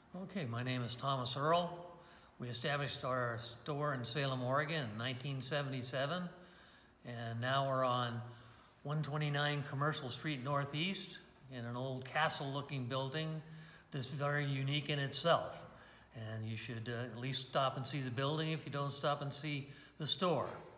Okay, my name is Thomas Earle. We established our store in Salem, Oregon in 1977, and now we're on 129 Commercial Street Northeast in an old castle-looking building that's very unique in itself. And you should at least stop and see the building if you don't stop and see the store.